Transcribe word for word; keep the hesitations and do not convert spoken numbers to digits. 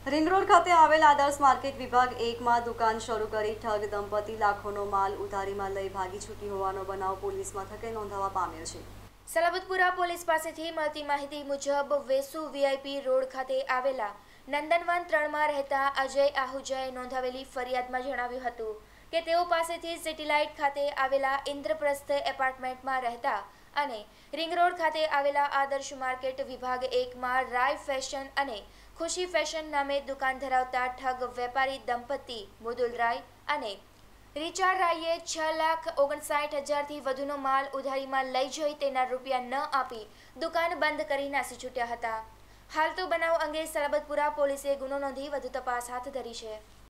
Ring road ખાતે આવેલ આદર્શ માર્કેટ વિભાગ એકમાં દુકાન શરૂ કરી ઠગ દંપતી લાખોનો માલ ઉધારીમાં લઈ ભાગી છૂટી હોવાનો બનાવ પોલીસ મથકે નોંધવા પામ્યો છે। સલાબતપુરા પોલીસ પાસેથી મળતી માહિતી મુજબ વેસુ વીઆઈપી રોડ ખાતે આવેલા નંદનવન ત્રણમાં રહેતા અજય આહુજાએ નોંધાવેલી ફરિયાદમાં જણાવ્યું હતું કે તેઓ પાસેથી સિટીલાઇટ ખાતે આવેલા ઇન્દ્રપ્રસ્થ એપાર્ટમેન્ટમાં રહેતા અને રિંગ રોડ ખાતે આવેલા આદર્શ માર્કેટ વિભાગ એકમાં રાય ફેશન અને ખુશી ફેશન નામે દુકાન ધરાવતા ઠગ વેપારી દંપતી મુદુલ રાય અને રિચાર્ડ રાયે છ લાખ ઓગણસાઠ હજારથી વધુનો માલ ઉધારીમાં લઈ જઈ તેના રૂપિયા ન આપી દુકાન બંધ કરી નાસી છૂટ્યા હતા। હાલ તો બનાવ અંગે સલાબતપુરા પોલીસે ગુનો નોંધી વધુ તપાસ હાથ ધરી છે।